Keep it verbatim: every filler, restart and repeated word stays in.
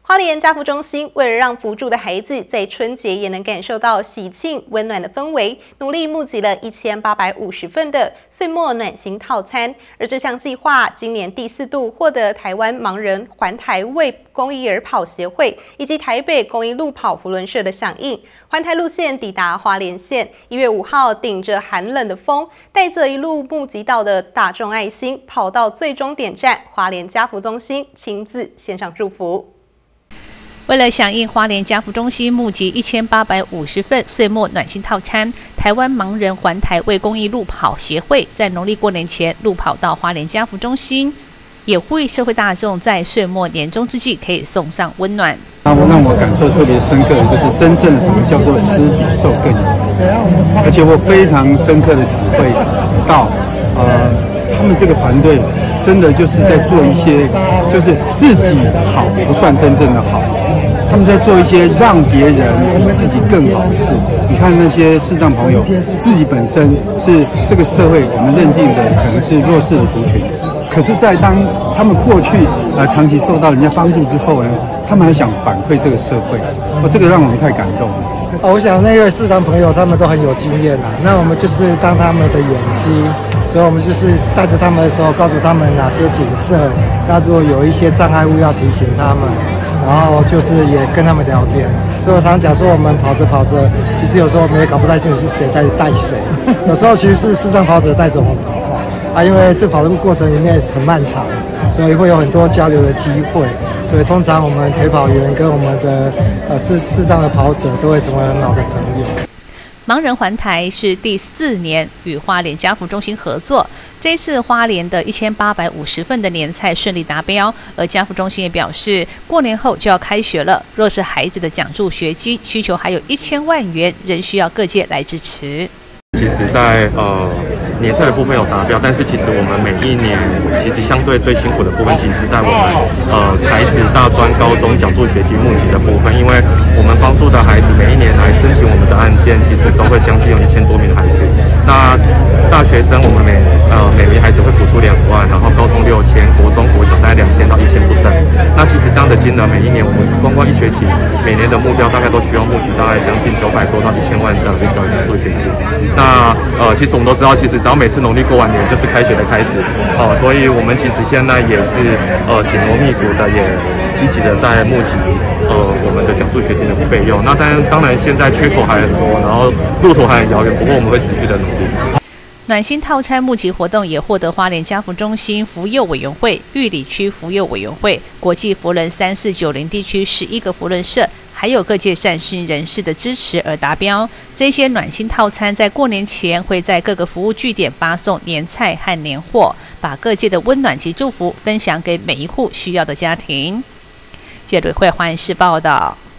花莲家福中心为了让扶助的孩子在春节也能感受到喜庆温暖的氛围，努力募集了一千八百五十份的岁末暖心套餐。而这项计划今年第四度获得台湾盲人环台为公益而跑协会以及台北公益路跑扶轮社的响应。环台路线抵达花莲县，一月五号顶着寒冷的风，带着一路募集到的大众爱心，跑到最终点站花莲家福中心，亲自献上祝福。 为了响应花莲家福中心募集一千八百五十份岁末暖心套餐，台湾盲人环台为公益路跑协会在农历过年前路跑到花莲家福中心，也呼吁社会大众在岁末年终之际可以送上温暖。 让我让我感受特别深刻的就是真正什么叫做施比受更有福，而且我非常深刻的体会到，呃，他们这个团队真的就是在做一些，就是自己好不算真正的好。 他们在做一些让别人比自己更好的事。你看那些视障朋友，自己本身是这个社会我们认定的可能是弱势的族群，可是，在当他们过去呃长期受到人家帮助之后呢，他们还想反馈这个社会，哦，这个让我们太感动了。 哦，我想那位视障朋友他们都很有经验啦，那我们就是当他们的眼睛。 所以，我们就是带着他们的时候，告诉他们哪些景色，那如果有一些障碍物要提醒他们，然后就是也跟他们聊天。所以我常讲说，我们跑着跑着，其实有时候我们也搞不太清楚是谁在带谁，有时候其实是视障跑者带着我们跑啊，因为这跑的过程里面很漫长，所以会有很多交流的机会。所以通常我们陪跑员跟我们的呃视视障的跑者都会成为很好的朋友。 盲人环台是第四年与花莲家福中心合作，这次花莲的一千八百五十份的年菜顺利达标，而家福中心也表示，过年后就要开学了，若是孩子的奖助学金需求还有一千万元，仍需要各界来支持。 其实在，呃年菜的部分有达标，但是其实我们每一年其实相对最辛苦的部分，其实是在我们呃台职大专高中奖助学金募集的部分，因为我们帮助的孩子每一年来申请我们的案件，其实都会将近有一千多名的孩子。那大学生我们每呃每名孩子会补助两万，然后高中六千，国中国小大概两千到一千不等。那其实这样的金额，每一年我们光光一学期每年的目标大概都需要募集大概将近九百多到一千万的一个奖助学金。那呃其实我们都知道，其实只要每次农历过完年就是开学的开始，哦、呃，所以我们其实现在也是呃紧锣密鼓的，也积极的在募集呃我们的奖助学金的费用。那当然当然现在缺口还很多，然后路途还很遥远，不过我们会持续的努力。 暖心套餐募集活动也获得花莲家福中心扶幼委员会、玉里区扶幼委员会、国际扶轮三四九零地区十一个扶轮社。 还有各界善心人士的支持而达标。这些暖心套餐在过年前会在各个服务据点发送年菜和年货，把各界的温暖及祝福分享给每一户需要的家庭。记者吕慧华视报道。